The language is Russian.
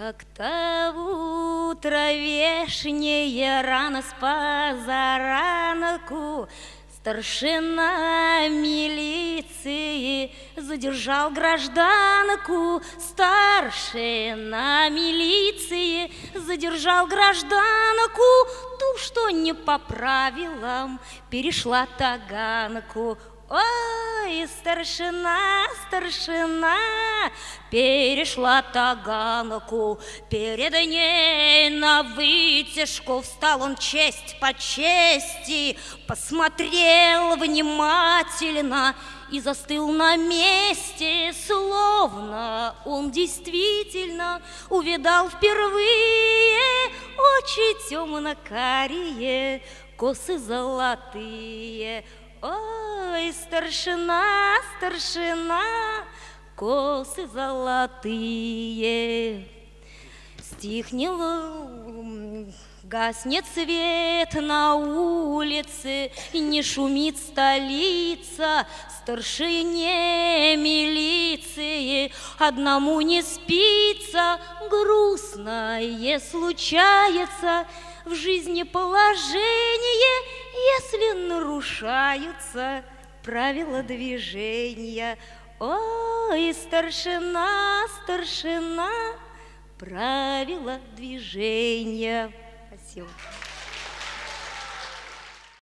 Как-то утро вешнее рано с позаранку старшина милиции задержал гражданку. Старшина милиции задержал гражданку, ту, что не по правилам перешла таганку. Ой, старшина, старшина, перешла таганку. Перед ней на вытяжку встал он честь по чести, посмотрел внимательно и застыл на месте, словно он действительно увидал впервые очи темно-карие, косы золотые. Ой, старшина, старшина, косы золотые. Стихнет, гаснет свет на улице, не шумит столица. Старшине милиции одному не спится, грустное случается в жизни положение, если нарушаются правила движения. Ой, старшина, старшина, правила движения. Спасибо.